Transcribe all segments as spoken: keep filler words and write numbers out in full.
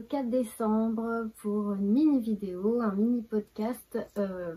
quatre décembre pour une mini vidéo, un mini podcast euh,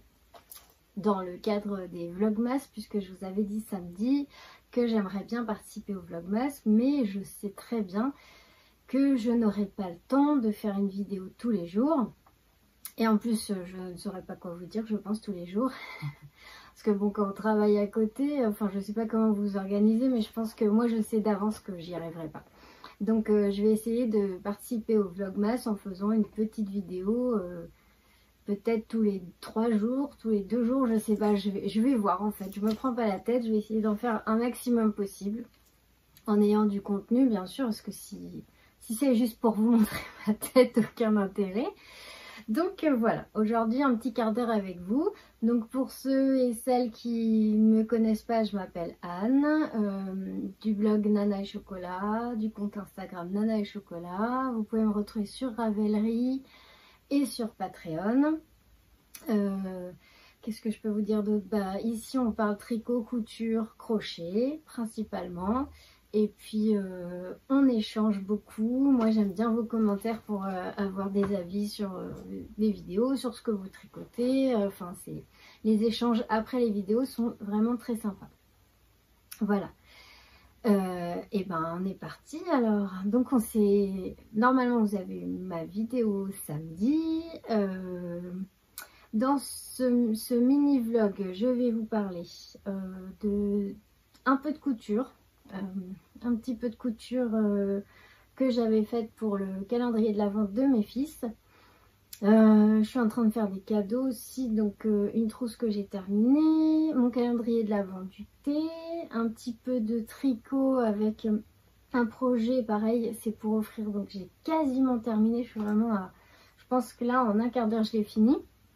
dans le cadre des Vlogmas, puisque je vous avais dit samedi que j'aimerais bien participer au Vlogmas, mais je sais très bien que je n'aurai pas le temps de faire une vidéo tous les jours. Et en plus, je ne saurais pas quoi vous dire, je pense, tous les jours. Parce que bon, quand on travaille à côté, enfin, je ne sais pas comment vous vous organisez, mais je pense que moi, je sais d'avance que j'y arriverai pas. Donc, euh, je vais essayer de participer au Vlogmas en faisant une petite vidéo, euh, peut-être tous les trois jours, tous les deux jours, je sais pas, je vais, je vais voir en fait. Je me prends pas la tête, je vais essayer d'en faire un maximum possible, en ayant du contenu, bien sûr, parce que si, si c'est juste pour vous montrer ma tête, aucun intérêt. Donc euh, voilà, aujourd'hui un petit quart d'heure avec vous. Donc pour ceux et celles qui ne me connaissent pas, je m'appelle Anne, euh, du blog Nana et Chocolat, du compte Instagram Nana et Chocolat. Vous pouvez me retrouver sur Ravelry et sur Patreon. Euh, Qu'est-ce que je peux vous dire d'autre? Bah, ici on parle tricot, couture, crochet principalement. Et puis euh, on échange beaucoup. Moi j'aime bien vos commentaires pour euh, avoir des avis sur euh, les vidéos, sur ce que vous tricotez. Enfin, c'est les échanges après les vidéos sont vraiment très sympas. Voilà. Euh, et ben on est parti alors. Donc on s'est. Normalement vous avez eu ma vidéo samedi. Euh, dans ce, ce mini vlog, je vais vous parler euh, de un peu de couture. Euh, un petit peu de couture euh, que j'avais faite pour le calendrier de l'Avent de mes fils. Euh, je suis en train de faire des cadeaux aussi, donc euh, une trousse que j'ai terminée, mon calendrier de l'Avent du thé, un petit peu de tricot avec euh, un projet pareil, c'est pour offrir, donc j'ai quasiment terminé, je suis vraiment à, je pense que là en un quart d'heure je l'ai fini.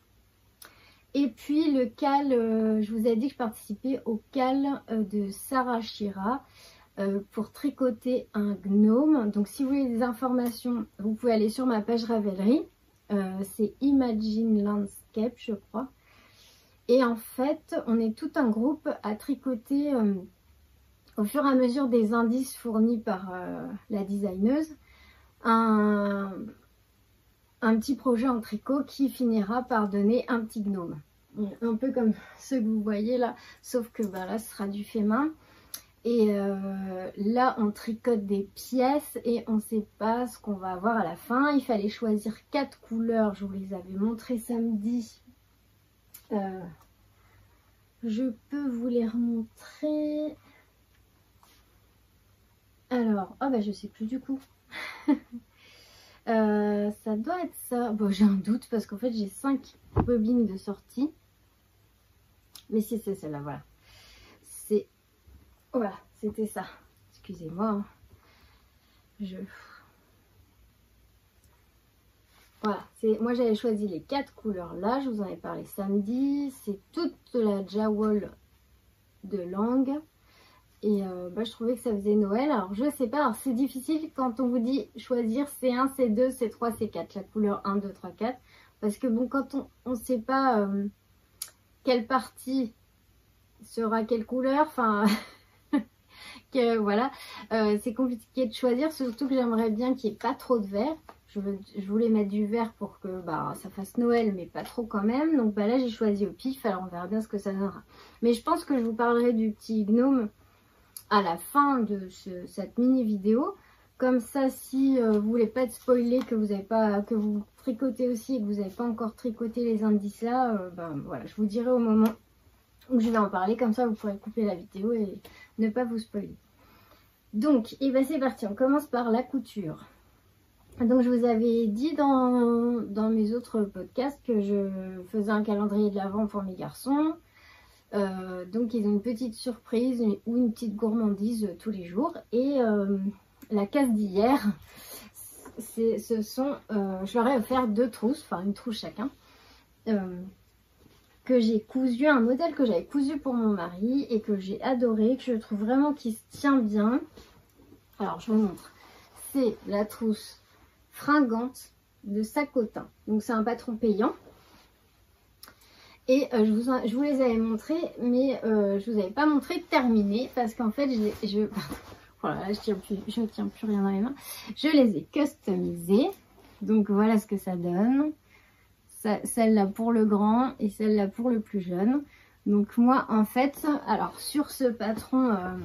Et puis le cal, euh, je vous ai dit que je participais au cal euh, de Sarah Shira euh, pour tricoter un gnome. Donc si vous voulez des informations, vous pouvez aller sur ma page Ravelry. Euh, c'est Imagine Landscape, je crois. Et en fait, on est tout un groupe à tricoter euh, au fur et à mesure des indices fournis par euh, la designeuse. Un... un petit projet en tricot qui finira par donner un petit gnome. Un peu comme ceux que vous voyez là, sauf que bah, là ce sera du fait main. Et euh, là on tricote des pièces et on ne sait pas ce qu'on va avoir à la fin. Il fallait choisir quatre couleurs, je vous les avais montrées samedi. Euh, je peux vous les remontrer. Alors, oh bah je sais plus du coup. Euh, ça doit être ça. Bon, j'ai un doute parce qu'en fait j'ai cinq bobines de sortie. Mais si c'est celle-là, voilà. C'est voilà, c'était ça. Excusez-moi. Hein. Je voilà, c'est moi j'avais choisi les quatre couleurs là. Je vous en ai parlé samedi. C'est toute la Jawol de Langue. Et euh, bah, je trouvais que ça faisait Noël. Alors je sais pas, alors c'est difficile quand on vous dit choisir C un, C deux, C trois, C quatre, la couleur un, deux, trois, quatre. Parce que bon, quand on ne sait pas euh, quelle partie sera quelle couleur, enfin que voilà, euh, c'est compliqué de choisir, surtout que j'aimerais bien qu'il n'y ait pas trop de vert. Je, veux, je voulais mettre du vert pour que bah, ça fasse Noël, mais pas trop quand même. Donc bah, là j'ai choisi au pif, alors on verra bien ce que ça donnera. Mais je pense que je vous parlerai du petit gnome à la fin de ce, cette mini vidéo. Comme ça, si euh, vous voulez pas être spoilé, que vous avez pas, que vous tricotez aussi et que vous n'avez pas encore tricoté les indices là, euh, ben voilà, je vous dirai au moment où je vais en parler. Comme ça, vous pourrez couper la vidéo et ne pas vous spoiler. Donc, et ben c'est parti. On commence par la couture. Donc, je vous avais dit dans, dans mes autres podcasts que je faisais un calendrier de l'Avent pour mes garçons. Euh, donc ils ont une petite surprise une, ou une petite gourmandise euh, tous les jours. Et euh, la case d'hier, ce sont, euh, je leur ai offert deux trousses, enfin une trousse chacun, euh, que j'ai cousu, un modèle que j'avais cousu pour mon mari et que j'ai adoré, que je trouve vraiment qui se tient bien. Alors je vous montre, c'est la trousse fringante de Sacotin, donc c'est un patron payant. Et euh, je, vous en, je vous les avais montrés, mais euh, je vous avais pas montré terminé parce qu'en fait, je, je, voilà, je tiens plus, je tiens plus rien dans les mains. Je les ai customisés. Donc voilà ce que ça donne. Celle-là pour le grand et celle-là pour le plus jeune. Donc moi en fait, alors sur ce patron euh,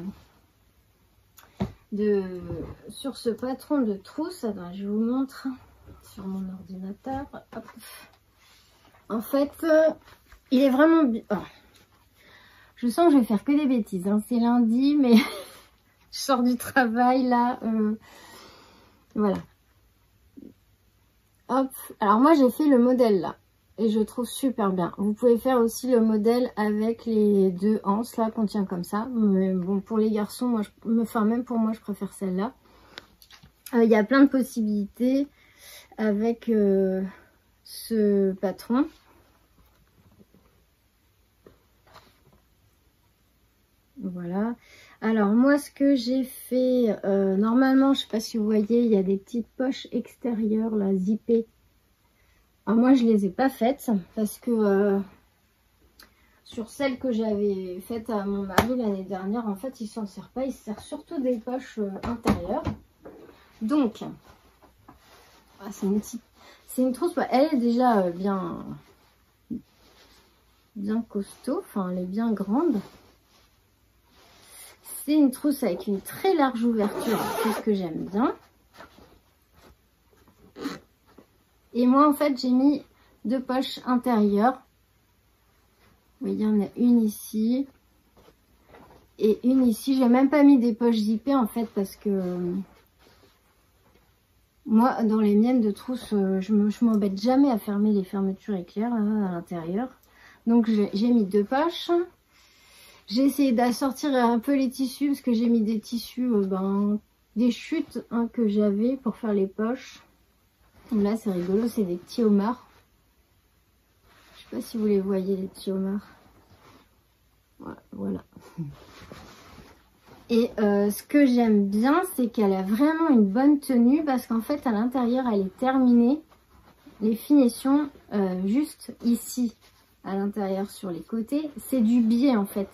de sur ce patron de trousse, attends, je vous montre sur mon ordinateur. Hop. En fait, euh, il est vraiment bien. Oh. Je sens que je vais faire que des bêtises. Hein. C'est lundi, mais je sors du travail là. Euh, voilà. Hop. Alors moi j'ai fait le modèle là. Et je trouve super bien. Vous pouvez faire aussi le modèle avec les deux anses là qu'on tient comme ça. Mais bon, pour les garçons, moi, je, enfin même pour moi, je préfère celle-là. Il euh, y a plein de possibilités avec euh, ce patron. Voilà. Alors moi, ce que j'ai fait, euh, normalement, je sais pas si vous voyez, il y a des petites poches extérieures là, zippées. Alors moi je les ai pas faites parce que euh, sur celle que j'avais faite à mon mari l'année dernière, en fait il s'en sert pas, il se sert surtout des poches euh, intérieures. Donc ah, c'est une petite, c'est une trousse, elle est déjà euh, bien bien costaud, enfin elle est bien grande. C'est une trousse avec une très large ouverture, c'est ce que j'aime bien. Et moi en fait j'ai mis deux poches intérieures. Vous voyez, il y en a une ici et une ici. J'ai même pas mis des poches zippées en fait parce que euh, moi dans les miennes de trousse euh, je m'embête jamais à fermer les fermetures éclairs hein, à l'intérieur. Donc j'ai mis deux poches. J'ai essayé d'assortir un peu les tissus parce que j'ai mis des tissus, euh, ben, des chutes hein, que j'avais pour faire les poches. Là c'est rigolo, c'est des petits homards. Je sais pas si vous les voyez les petits homards. Voilà. Et euh, ce que j'aime bien, c'est qu'elle a vraiment une bonne tenue parce qu'en fait à l'intérieur elle est terminée. Les finitions euh, juste ici à l'intérieur sur les côtés, c'est du biais en fait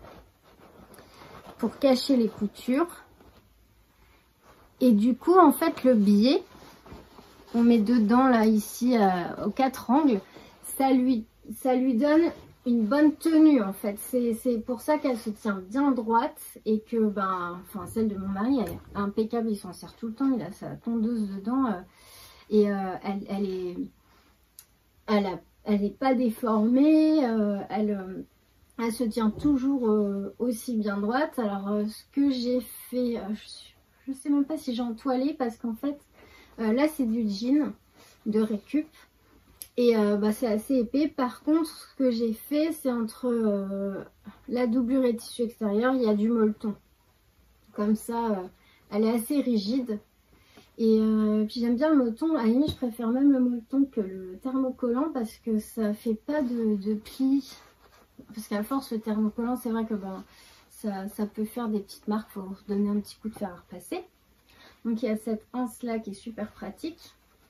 pour cacher les coutures. Et du coup en fait le biais on met dedans là ici euh, aux quatre angles, ça lui ça lui donne une bonne tenue en fait. C'est pour ça qu'elle se tient bien droite et que ben enfin celle de mon mari elle est impeccable, il s'en sert tout le temps, il a sa tondeuse dedans euh, et euh, elle, elle est elle a elle est pas déformée, euh, elle euh, elle se tient toujours euh, aussi bien droite. Alors euh, ce que j'ai fait, euh, je, je sais même pas si j'ai entoilé parce qu'en fait Euh, là c'est du jean de récup et euh, bah, c'est assez épais. Par contre ce que j'ai fait c'est entre euh, la doublure et le tissu extérieur il y a du molleton comme ça euh, elle est assez rigide et euh, puis j'aime bien le molleton. À la limite je préfère même le molleton que le thermocollant parce que ça fait pas de, de plis parce qu'à force le thermocollant c'est vrai que ben, ça, ça peut faire des petites marques, il faut donner un petit coup de fer à repasser. Donc il y a cette anse là qui est super pratique.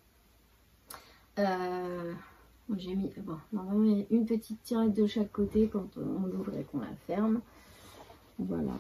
Euh, J'ai mis bon, normalement il y a une petite tirette de chaque côté quand on l'ouvre et qu'on la ferme. Voilà.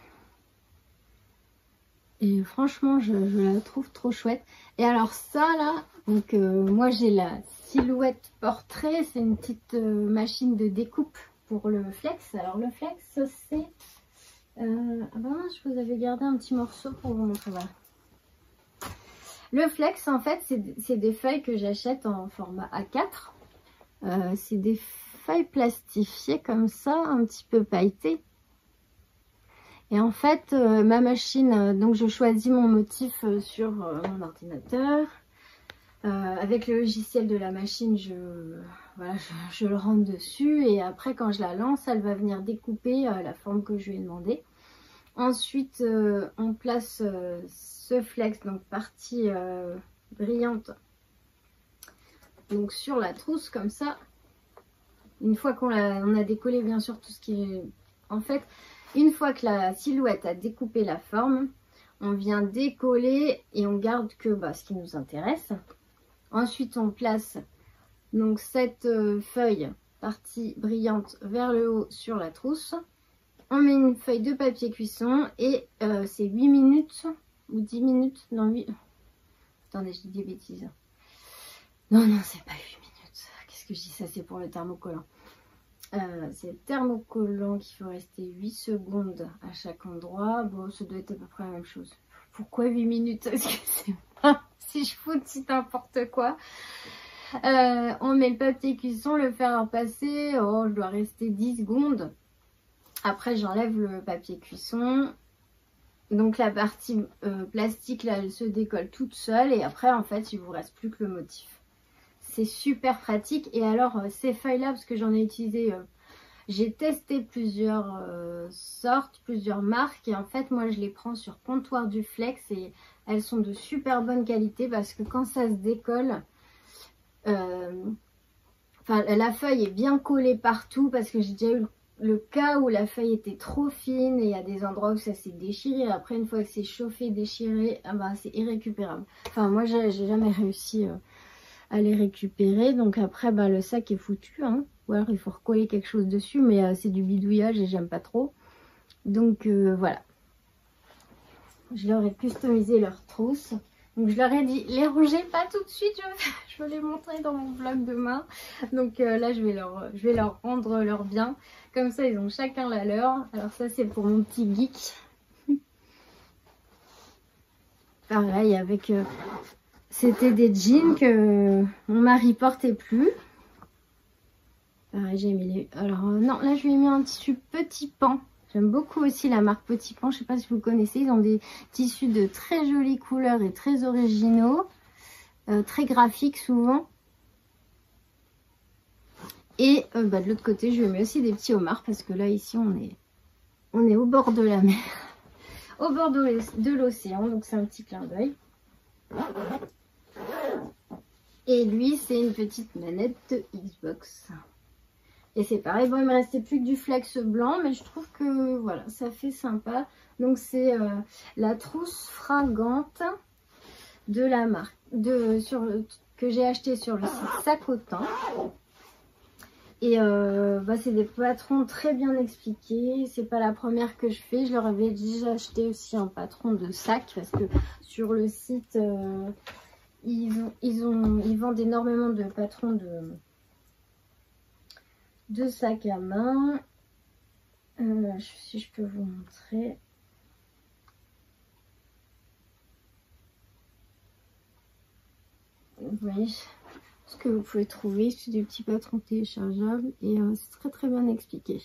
Et franchement je, je la trouve trop chouette. Et alors ça là, donc euh, moi j'ai la Silhouette Portrait, c'est une petite euh, machine de découpe pour le flex. Alors le flex c'est euh, ah ben je vous avais gardé un petit morceau pour vous montrer. Voilà. Le flex en fait c'est des feuilles que j'achète en format A quatre. Euh, c'est des feuilles plastifiées comme ça, un petit peu pailletées. Et en fait euh, ma machine, euh, donc je choisis mon motif euh, sur euh, mon ordinateur. Euh, avec le logiciel de la machine je, voilà, je, je le rentre dessus et après quand je la lance elle va venir découper euh, la forme que je lui ai demandé. Ensuite euh, on place euh, ce flex, donc partie euh, brillante, donc sur la trousse comme ça. Une fois qu'on a, on a décollé bien sûr tout ce qui est... En fait, une fois que la silhouette a découpé la forme, on vient décoller et on garde que bah, ce qui nous intéresse. Ensuite on place donc cette euh, feuille partie brillante vers le haut sur la trousse. On met une feuille de papier cuisson et euh, c'est huit minutes ou dix minutes, non huit... Attendez, je dis des bêtises. Non, non, c'est pas huit minutes. Qu'est-ce que je dis? Ça, c'est pour le thermocollant. Euh, c'est le thermocollant qu'il faut rester huit secondes à chaque endroit. Bon, ça doit être à peu près la même chose. Pourquoi huit minutes? Parce que c'est pas si je fous si n'importe quoi. Euh, on met le papier cuisson, le fer à passer. Oh, je dois rester dix secondes. Après, j'enlève le papier cuisson. Donc la partie euh, plastique, là, elle se décolle toute seule. Et après, en fait, il vous reste plus que le motif. C'est super pratique. Et alors, euh, ces feuilles-là, parce que j'en ai utilisé... Euh, j'ai testé plusieurs euh, sortes, plusieurs marques. Et en fait, moi, je les prends sur Comptoir du Flex. Et elles sont de super bonne qualité. Parce que quand ça se décolle... Euh, enfin, la feuille est bien collée partout. Parce que j'ai déjà eu... le cas où la feuille était trop fine et il y a des endroits où ça s'est déchiré. Après, une fois que c'est chauffé, déchiré, ah bah, c'est irrécupérable. Enfin, moi, j'ai jamais réussi euh, à les récupérer. Donc après, bah, le sac est foutu. Hein. Ou alors, il faut recoller quelque chose dessus. Mais euh, c'est du bidouillage et j'aime pas trop. Donc euh, voilà. Je leur ai customisé leur trousse. Donc je leur ai dit, les rangez pas tout de suite, je, je vais les montrer dans mon vlog demain. Donc euh, là je vais, leur, je vais leur rendre leur bien. Comme ça ils ont chacun la leur. Alors ça c'est pour mon petit geek. Pareil avec... Euh, c'était des jeans que mon mari portait plus. Pareil j'ai mis les... Alors euh, non là je lui ai mis un tissu Petit Pan. J'aime beaucoup aussi la marque Petit Pan, je ne sais pas si vous connaissez, ils ont des tissus de très jolies couleurs et très originaux, euh, très graphiques souvent. Et euh, bah, de l'autre côté, je lui ai mis aussi des petits homards parce que là, ici, on est, on est au bord de la mer, au bord de l'océan, donc c'est un petit clin d'œil. Et lui, c'est une petite manette de Xbox. Et c'est pareil, bon il me restait plus que du flex blanc, mais je trouve que voilà, ça fait sympa. Donc c'est euh, la trousse fragante de la marque, de, sur le, que j'ai acheté sur le site Sacotin. Et euh, bah, c'est des patrons très bien expliqués, c'est pas la première que je fais. Je leur avais déjà acheté aussi un patron de sac, parce que sur le site, euh, ils, ont, ils, ont, ils vendent énormément de patrons de... de sac à main. Euh, si je peux vous montrer. Vous voyez ce que vous pouvez trouver. C'est des petits patrons téléchargeables et euh, c'est très très bien expliqué.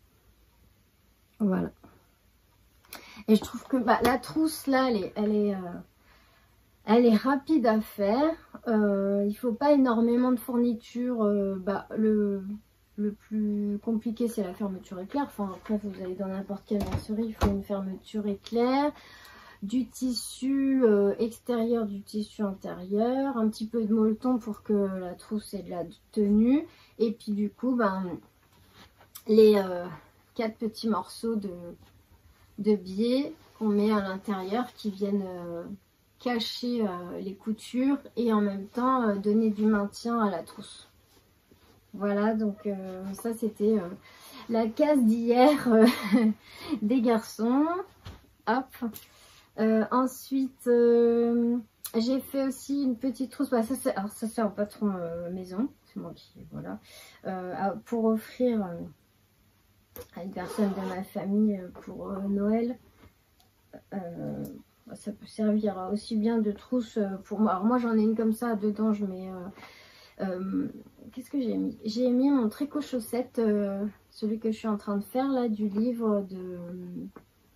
Voilà. Et je trouve que bah, la trousse là, elle est, elle est, euh, elle est rapide à faire. Euh, il faut pas énormément de fournitures. Euh, bah, le... Le plus compliqué, c'est la fermeture éclair. Enfin, après, vous allez dans n'importe quelle mercerie, il faut une fermeture éclair, du tissu euh, extérieur, du tissu intérieur, un petit peu de molleton pour que la trousse ait de la tenue. Et puis, du coup, ben, les euh, quatre petits morceaux de, de biais qu'on met à l'intérieur qui viennent euh, cacher euh, les coutures et en même temps euh, donner du maintien à la trousse. Voilà, donc euh, ça c'était euh, la case d'hier euh, des garçons. Hop. Euh, ensuite, euh, j'ai fait aussi une petite trousse. Bah, ça, alors ça c'est un patron euh, maison. C'est moi qui... Voilà. Euh, pour offrir euh, à une personne de ma famille pour euh, Noël. Euh, ça peut servir aussi bien de trousse pour moi. Alors moi j'en ai une comme ça. Dedans je mets... Euh, Euh, qu'est-ce que j'ai mis? J'ai mis mon tricot chaussette, euh, celui que je suis en train de faire là, du livre de euh,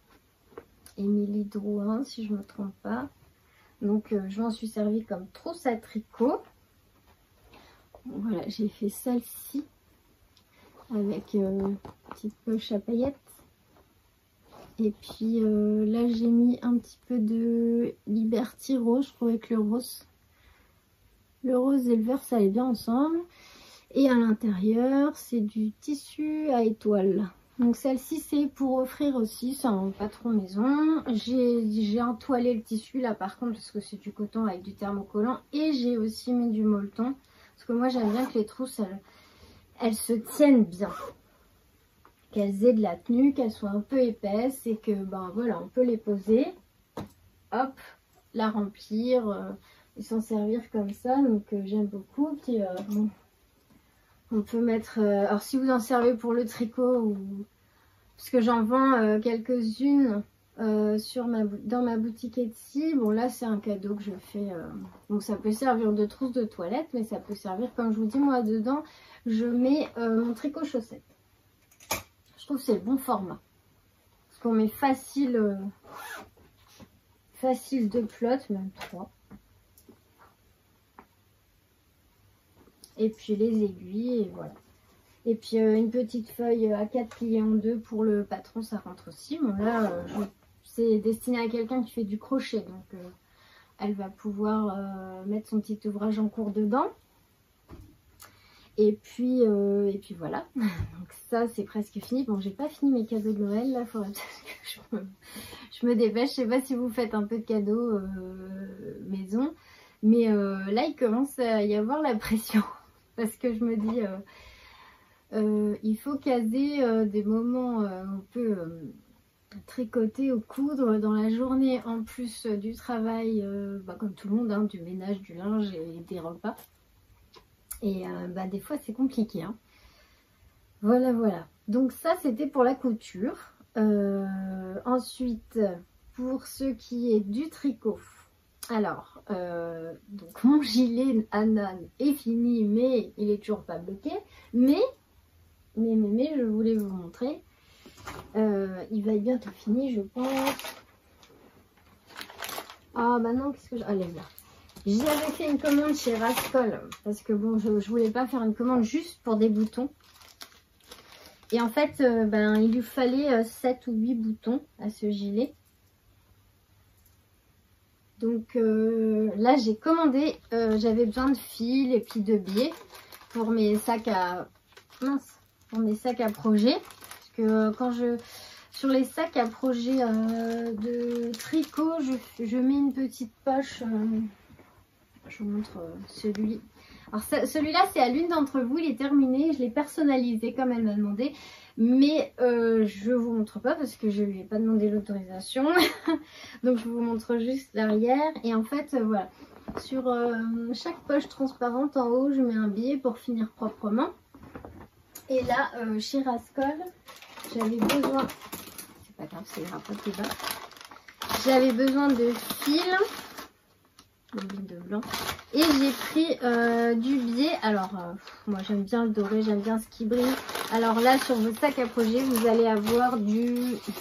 Émilie Drouin, si je ne me trompe pas. Donc euh, je m'en suis servi comme trousse à tricot. Voilà, j'ai fait celle-ci avec euh, petite poche à paillettes. Et puis euh, là j'ai mis un petit peu de Liberty Rose, je trouvais que le rose Le rose et le vert, ça allait bien ensemble. Et à l'intérieur, c'est du tissu à étoiles. Donc celle-ci, c'est pour offrir aussi. C'est un patron maison. J'ai entoilé le tissu là par contre, parce que c'est du coton avec du thermocollant. Et j'ai aussi mis du molleton. Parce que moi, j'aime bien que les trousses, elles, elles se tiennent bien. Qu'elles aient de la tenue, qu'elles soient un peu épaisses. Et que, ben voilà, on peut les poser. Hop, la remplir. Euh, et s'en servir comme ça, donc euh, j'aime beaucoup. Puis euh, bon, on peut mettre, euh, alors si vous en servez pour le tricot, ou parce que j'en vends euh, quelques-unes euh, sur ma dans ma boutique Etsy. Bon là c'est un cadeau que je fais, euh, donc ça peut servir de trousse de toilette, mais ça peut servir, comme je vous dis, moi dedans je mets euh, mon tricot chaussette. Je trouve que c'est le bon format, parce qu'on met facile, euh, facile deux plots, même trois. Et puis les aiguilles, et voilà. Et puis euh, une petite feuille A quatre pliée en deux pour le patron, ça rentre aussi. Bon là, euh, c'est destiné à quelqu'un qui fait du crochet, donc euh, elle va pouvoir euh, mettre son petit ouvrage en cours dedans. Et puis, euh, et puis voilà, donc ça c'est presque fini. Bon, j'ai pas fini mes cadeaux de Noël, là, il faudrait peut-être que je me, je me dépêche. Je sais pas si vous faites un peu de cadeaux euh, maison, mais euh, là il commence à y avoir la pression, parce que je me dis, euh, euh, il faut caser euh, des moments euh, un peu euh, tricoter ou coudre dans la journée, en plus euh, du travail, euh, bah, comme tout le monde, hein, du ménage, du linge et des repas. Et euh, bah, des fois c'est compliqué, hein. Voilà, voilà. Donc ça c'était pour la couture. Euh, ensuite, pour ce qui est du tricot. Alors, euh, donc mon gilet Hanan est fini, mais il est toujours pas bloqué. Mais, mais, mais, mais je voulais vous montrer. Euh, il va être bientôt fini, je pense. Ah bah non, qu'est-ce que je... Allez, là. J'avais fait une commande chez Rascol, parce que bon, je, je voulais pas faire une commande juste pour des boutons. Et en fait, euh, ben, il lui fallait euh, sept ou huit boutons à ce gilet. Donc euh, là, j'ai commandé, euh, j'avais besoin de fils et puis de biais pour mes sacs à... Mince, pour mes sacs à projet. Parce que euh, quand je... Sur les sacs à projet euh, de tricot, je, je mets une petite poche... Euh, je vous montre celui. Alors celui-là, c'est à l'une d'entre vous, il est terminé. Je l'ai personnalisé comme elle m'a demandé. Mais euh, je ne vous montre pas parce que je ne lui ai pas demandé l'autorisation. Donc je vous montre juste l'arrière. Et en fait, euh, voilà. Sur euh, chaque poche transparente en haut, je mets un billet pour finir proprement. Et là, euh, chez Rascol, j'avais besoin... C'est pas grave, c'est pas plus bas. J'avais besoin de fils. De blanc, et j'ai pris euh, du biais. Alors euh, moi j'aime bien le doré, j'aime bien ce qui brille. Alors là sur vos sacs à projet, vous allez avoir du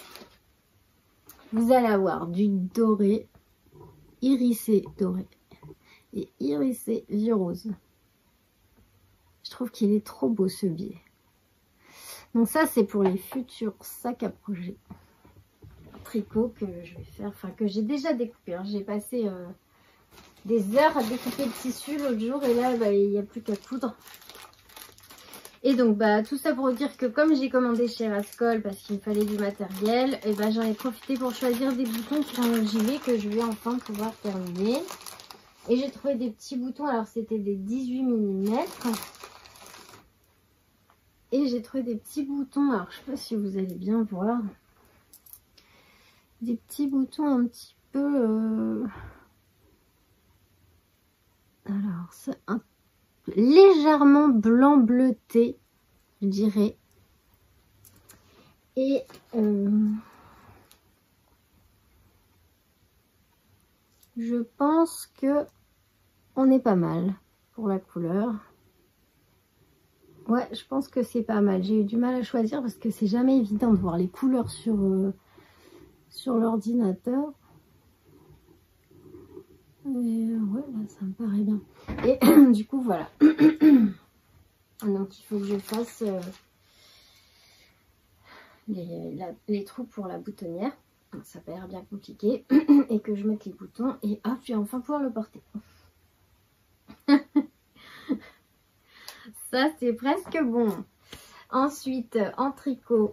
vous allez avoir du doré irisé doré et irisé vieux rose. Je trouve qu'il est trop beau ce biais. Donc ça c'est pour les futurs sacs à projet tricot que je vais faire, enfin que j'ai déjà découpé, hein. J'ai passé euh, des heures à découper le tissu l'autre jour, et là bah, il n'y a plus qu'à coudre. Et donc bah tout ça pour dire que comme j'ai commandé chez Rascol parce qu'il me fallait du matériel, et bah j'en ai profité pour choisir des boutons pour un gilet que je vais enfin pouvoir terminer. Et j'ai trouvé des petits boutons, alors c'était des dix-huit millimètres. Et j'ai trouvé des petits boutons, alors je sais pas si vous allez bien voir, des petits boutons un petit peu... Euh... Alors, c'est un légèrement blanc bleuté, je dirais. Et euh, je pense que on est pas mal pour la couleur. Ouais, je pense que c'est pas mal. J'ai eu du mal à choisir parce que c'est jamais évident de voir les couleurs sur, euh, sur l'ordinateur. Mais euh, ouais, là, ça me paraît bien. Et du coup, voilà. Donc, il faut que je fasse euh, les, la, les trous pour la boutonnière. Donc, ça peut être bien compliqué. Et que je mette les boutons. Et hop, je vais enfin pouvoir le porter. Ça, c'est presque bon. Ensuite, en tricot.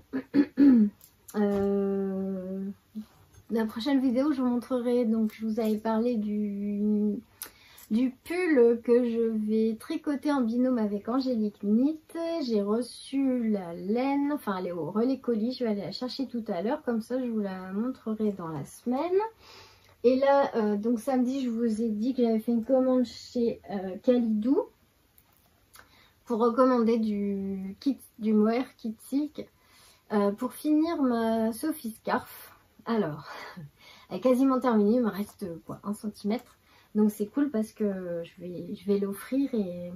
euh... La prochaine vidéo, je vous montrerai, donc je vous avais parlé du, du pull que je vais tricoter en binôme avec Angélique Knit. J'ai reçu la laine, enfin elle est au relais colis, je vais aller la chercher tout à l'heure, comme ça je vous la montrerai dans la semaine. Et là, euh, donc samedi, je vous ai dit que j'avais fait une commande chez euh, Kalidou pour recommander du kit, du mohair kit silk euh, pour finir ma Sophie Scarf. Alors, elle est quasiment terminée, il me reste quoi, un centimètre. Donc c'est cool parce que je vais, je vais l'offrir et,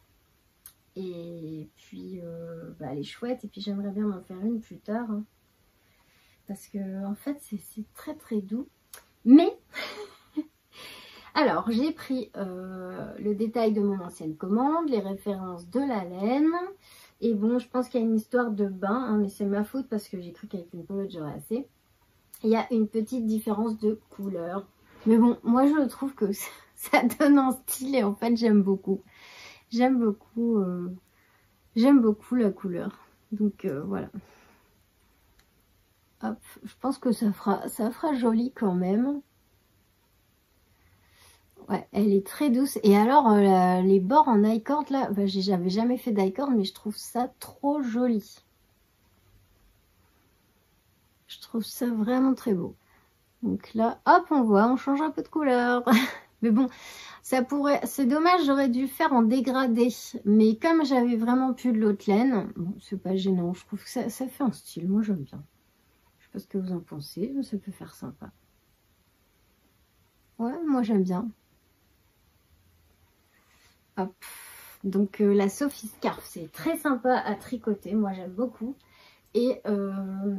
et puis euh, bah, elle est chouette. Et puis j'aimerais bien m'en faire une plus tard. Hein, parce que en fait c'est très très doux. Mais, alors j'ai pris euh, le détail de mon ancienne commande, les références de la laine. Et bon, je pense qu'il y a une histoire de bain, hein, mais c'est ma faute parce que j'ai cru qu'avec une pelote j'aurais assez. Il y a une petite différence de couleur. Mais bon, moi je trouve que ça donne un style et en fait j'aime beaucoup. J'aime beaucoup, euh, j'aime beaucoup la couleur. Donc euh, voilà. Hop, je pense que ça fera, ça fera joli quand même. Ouais, elle est très douce. Et alors, euh, la, les bords en I-cord là, bah, j'avais jamais fait d'I-cord, mais je trouve ça trop joli. Je trouve ça vraiment très beau. Donc là, hop, on voit, on change un peu de couleur. Mais bon, ça pourrait... C'est dommage, j'aurais dû faire en dégradé. Mais comme j'avais vraiment plus de l'autre laine, bon, c'est pas gênant. Je trouve que ça, ça fait un style. Moi, j'aime bien. Je sais pas ce que vous en pensez, mais ça peut faire sympa. Ouais, moi, j'aime bien. Hop. Donc, euh, la Sophie Scarf, c'est très sympa à tricoter. Moi, j'aime beaucoup. Et... Euh...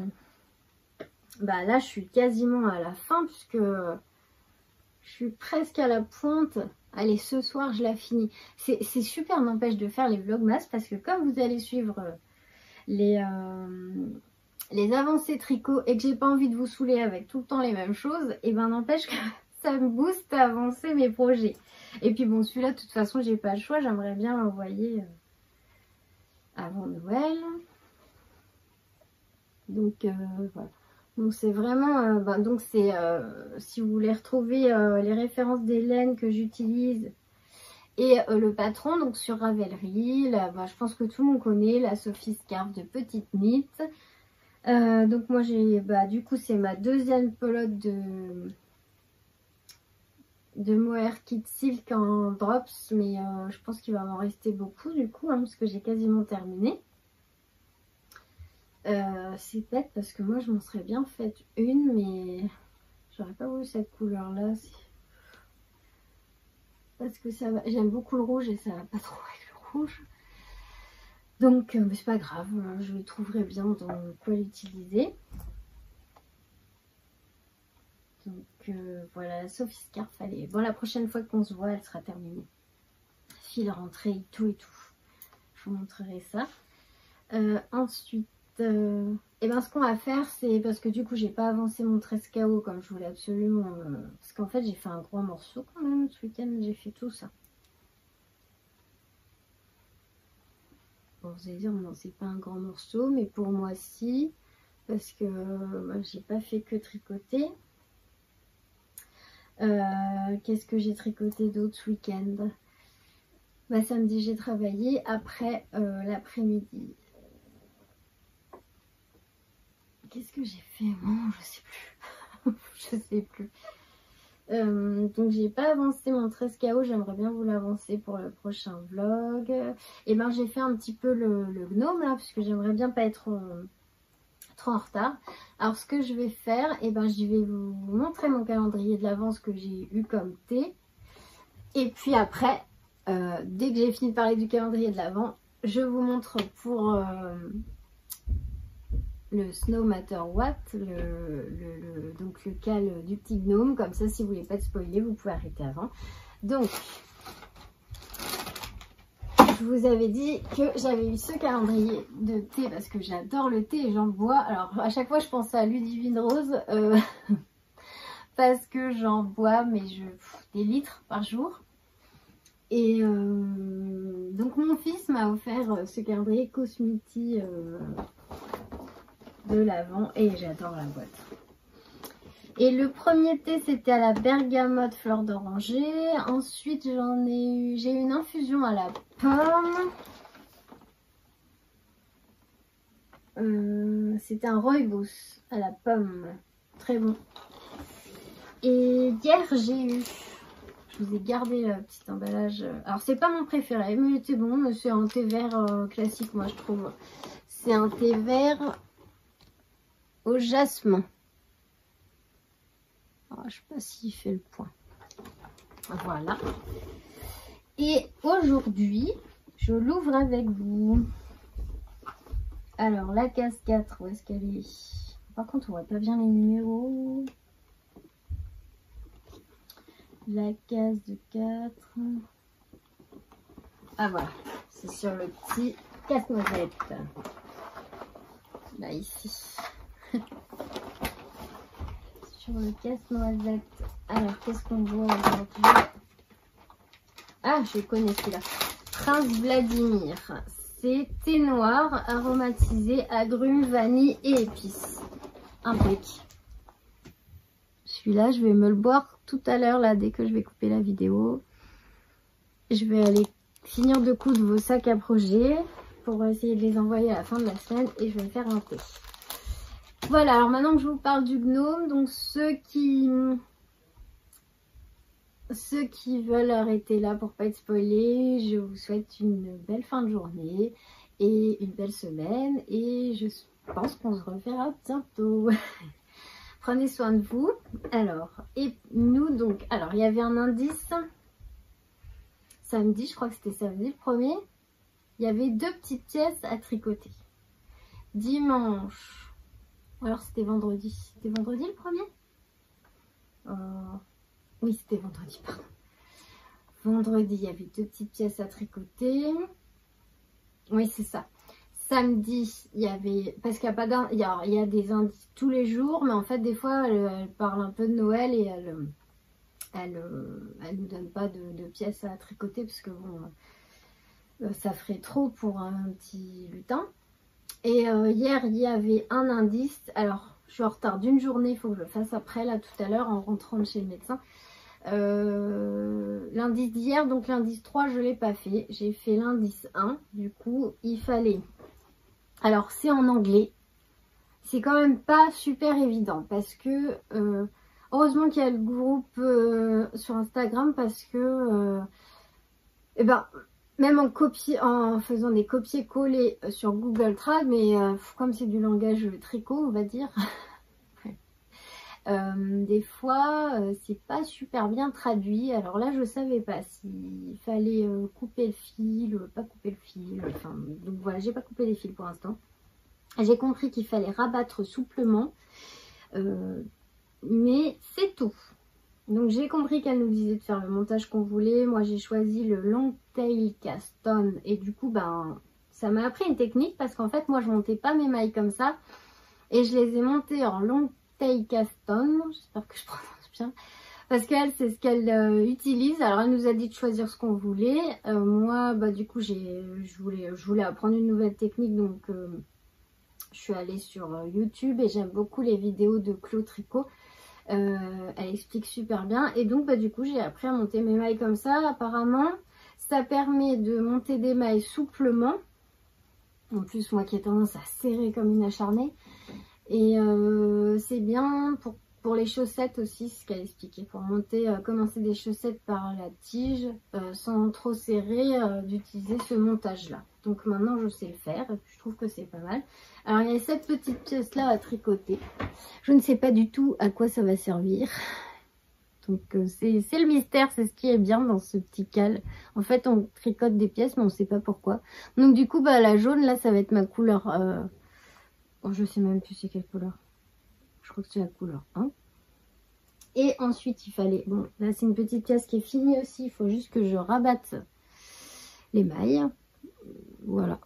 Bah là, je suis quasiment à la fin puisque je suis presque à la pointe. Allez, ce soir, je la finis. C'est super, n'empêche, de faire les vlogmas parce que comme vous allez suivre les, euh, les avancées tricot et que j'ai pas envie de vous saouler avec tout le temps les mêmes choses, et ben n'empêche que ça me booste à avancer mes projets. Et puis bon, celui-là, de toute façon, j'ai pas le choix. J'aimerais bien l'envoyer avant Noël. Donc euh, voilà. Donc c'est vraiment, euh, ben, donc c'est, euh, si vous voulez retrouver euh, les références des laines que j'utilise et euh, le patron, donc sur Ravelry, là, ben, je pense que tout le monde connaît la Sophie Scarf de Petite Knit. Euh, donc moi j'ai, bah du coup c'est ma deuxième pelote de, de mohair kit silk en drops, mais euh, je pense qu'il va m'en rester beaucoup du coup, hein, parce que j'ai quasiment terminé. Euh, c'est bête parce que moi je m'en serais bien faite une, mais j'aurais pas voulu cette couleur là parce que ça va, j'aime beaucoup le rouge et ça va pas trop avec le rouge, donc euh, mais c'est pas grave, je trouverai bien dans quoi l'utiliser. Donc euh, voilà, Sophie Scarf, allez, bon, la prochaine fois qu'on se voit elle sera terminée, fil rentrée, tout et tout, je vous montrerai ça. Euh, ensuite Euh, et ben ce qu'on va faire, c'est parce que du coup j'ai pas avancé mon treize K O comme je voulais absolument, euh, parce qu'en fait j'ai fait un gros morceau quand même ce week-end, j'ai fait tout ça. Bon, vous allez dire non, c'est pas un grand morceau, mais pour moi si, parce que euh, j'ai pas fait que tricoter. Euh, Qu'est-ce que j'ai tricoté d'autre ce week-end? Bah samedi j'ai travaillé, après euh, l'après-midi. Qu'est-ce que j'ai fait? Bon, je sais plus. Je sais plus. Euh, donc j'ai pas avancé mon treize K O, j'aimerais bien vous l'avancer pour le prochain vlog. Et ben j'ai fait un petit peu le, le gnome là, parce que j'aimerais bien pas être euh, trop en retard. Alors ce que je vais faire, et ben je vais vous montrer mon calendrier de l'avance que j'ai eu comme thé. Et puis après, euh, dès que j'ai fini de parler du calendrier de l'avant, je vous montre pour... Euh, le Snow Matter What, le, le, le, donc le cal du petit gnome, comme ça si vous voulez pas te spoiler vous pouvez arrêter avant. Donc je vous avais dit que j'avais eu ce calendrier de thé parce que j'adore le thé et j'en bois. Alors à chaque fois je pense à Ludivine Rose euh, parce que j'en bois mais je pff, des litres par jour. Et euh, donc mon fils m'a offert ce calendrier Cosmiti euh, de l'avant et j'adore la boîte. Et le premier thé c'était à la bergamote fleur d'oranger. Ensuite j'en ai eu, j'ai eu une infusion à la pomme. Euh, c'était un rooibos à la pomme, très bon. Et hier j'ai eu, je vous ai gardé le petit emballage. Alors c'est pas mon préféré, mais il était bon. C'est un thé vert euh, classique, moi je trouve. C'est un thé vert au jasmin. Alors, je sais pas s'il fait le point. Voilà. Et aujourd'hui, je l'ouvre avec vous. Alors la case quatre, où est-ce qu'elle est? Par contre, on voit pas bien les numéros. La case de quatre. Ah voilà, c'est sur le petit casse-noisette. Là, ici. Sur le casse-noisette. Alors, qu'est-ce qu'on voit aujourd'hui? Ah, je connais celui-là. Prince Vladimir. C'est thé noir aromatisé, agrumes, vanille et épices. Impec. Celui-là, je vais me le boire tout à l'heure, là, dès que je vais couper la vidéo. Je vais aller finir de coudre vos sacs à projet pour essayer de les envoyer à la fin de la semaine et je vais faire un thé. Voilà, alors maintenant que je vous parle du gnome, donc ceux qui ceux qui veulent arrêter là pour pas être spoilés, je vous souhaite une belle fin de journée et une belle semaine et je pense qu'on se reverra bientôt. Prenez soin de vous. Alors, et nous donc, alors il y avait un indice samedi, je crois que c'était samedi le premier. Il y avait deux petites pièces à tricoter. Dimanche, ou alors c'était vendredi. C'était vendredi le premier euh, Oui, c'était vendredi, pardon. Vendredi, il y avait deux petites pièces à tricoter. Oui, c'est ça. Samedi, il y avait, parce qu'il y a pas d'un, il y a, il y a des indices tous les jours, mais en fait des fois elle, elle parle un peu de Noël et elle, elle, elle nous donne pas de, de pièces à tricoter parce que bon, ça ferait trop pour un petit lutin. Et euh, hier il y avait un indice. Alors je suis en retard d'une journée, il faut que je le fasse après là tout à l'heure en rentrant de chez le médecin. Euh, l'indice d'hier, donc l'indice trois, je l'ai pas fait. J'ai fait l'indice un. Du coup, il fallait. Alors c'est en anglais, c'est quand même pas super évident parce que euh, heureusement qu'il y a le groupe euh, sur Instagram parce que euh, et ben, même en, copier, en faisant des copier-coller sur Google Trad, mais euh, comme c'est du langage tricot on va dire, euh, des fois euh, c'est pas super bien traduit. Alors là je savais pas s'il fallait euh, couper le fil, euh, pas couper le fil, enfin donc voilà, j'ai pas coupé les fils pour l'instant. J'ai compris qu'il fallait rabattre souplement, euh, mais c'est tout. Donc j'ai compris qu'elle nous disait de faire le montage qu'on voulait. Moi j'ai choisi le long tail cast on et du coup ben ça m'a appris une technique parce qu'en fait moi je montais pas mes mailles comme ça et je les ai montées en long tail cast on. J'espère que je prononce bien. Parce qu'elle, c'est ce qu'elle euh, utilise. Alors, elle nous a dit de choisir ce qu'on voulait. Euh, moi, bah du coup, j'ai, je voulais, je voulais apprendre une nouvelle technique. Donc, euh, je suis allée sur euh, YouTube et j'aime beaucoup les vidéos de Clo Tricot. Euh, elle explique super bien. Et donc, bah du coup, j'ai appris à monter mes mailles comme ça. Apparemment, ça permet de monter des mailles souplement. En plus, moi qui ai tendance à serrer comme une acharnée. Et euh, c'est bien pour, pour les chaussettes aussi, ce qu'elle expliquait. Pour monter, euh, commencer des chaussettes par la tige, euh, sans trop serrer, euh, d'utiliser ce montage-là. Donc maintenant, je sais le faire. Et je trouve que c'est pas mal. Alors, il y a cette petite pièce-là à tricoter. Je ne sais pas du tout à quoi ça va servir. Donc, euh, c'est le mystère. C'est ce qui est bien dans ce petit cal. En fait, on tricote des pièces, mais on ne sait pas pourquoi. Donc, du coup, bah, la jaune, là, ça va être ma couleur... Euh, Oh, je sais même plus c'est quelle couleur. Je crois que c'est la couleur un. Et ensuite, il fallait... Bon, là, c'est une petite pièce qui est finie aussi. Il faut juste que je rabatte les mailles. Voilà.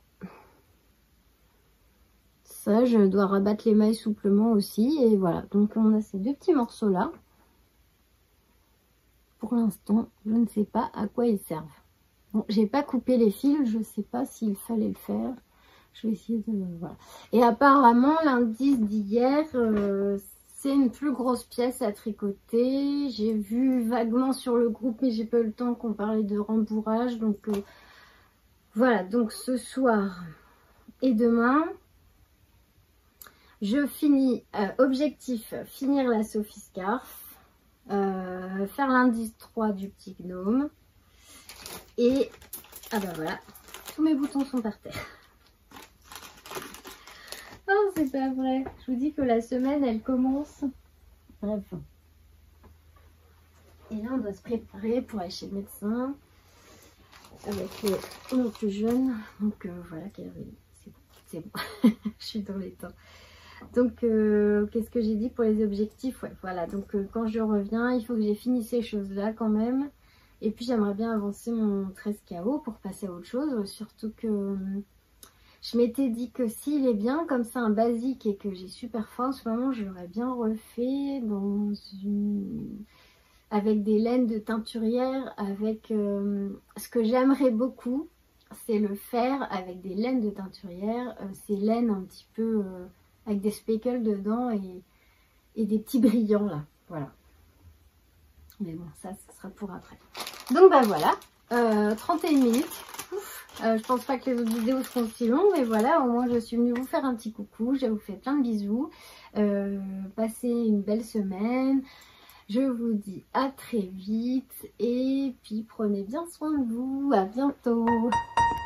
Ça, je dois rabattre les mailles souplement aussi. Et voilà. Donc, on a ces deux petits morceaux-là. Pour l'instant, je ne sais pas à quoi ils servent. Bon, j'ai pas coupé les fils. Je ne sais pas s'il fallait le faire. Je vais essayer de... Voilà. Et apparemment, l'indice d'hier, euh, c'est une plus grosse pièce à tricoter. J'ai vu vaguement sur le groupe, mais j'ai pas eu le temps qu'on parlait de rembourrage. Donc, euh, voilà. Donc, ce soir et demain, je finis... Euh, objectif, finir la Sophie Scarf. euh, faire l'indice trois du petit gnome. Et ah bah voilà, tous mes boutons sont par terre. Oh, c'est pas vrai. Je vous dis que la semaine, elle commence. Bref. Et là, on doit se préparer pour aller chez le médecin avec euh, mon plus jeune. Donc euh, voilà, quelle heure il est. C'est bon, c'est bon. Je suis dans les temps. Donc, euh, qu'est-ce que j'ai dit pour les objectifs? Ouais, voilà. Donc, euh, quand je reviens, il faut que j'ai fini ces choses-là quand même. Et puis, j'aimerais bien avancer mon treize K O pour passer à autre chose. Surtout que euh, je m'étais dit que s'il est bien, comme ça, un basique et que j'ai super faim en ce moment, je l'aurais bien refait dans une... avec des laines de teinturière, avec euh, ce que j'aimerais beaucoup, c'est le faire avec des laines de teinturière, euh, ces laines un petit peu euh, avec des speckles dedans et, et des petits brillants là, voilà. Mais bon, ça, ça sera pour après. Donc bah voilà, euh, trente et une minutes. Euh, je pense pas que les autres vidéos seront si longues, mais voilà, au moins je suis venue vous faire un petit coucou, je vous fais plein de bisous. Euh, passez une belle semaine. Je vous dis à très vite et puis prenez bien soin de vous. À bientôt.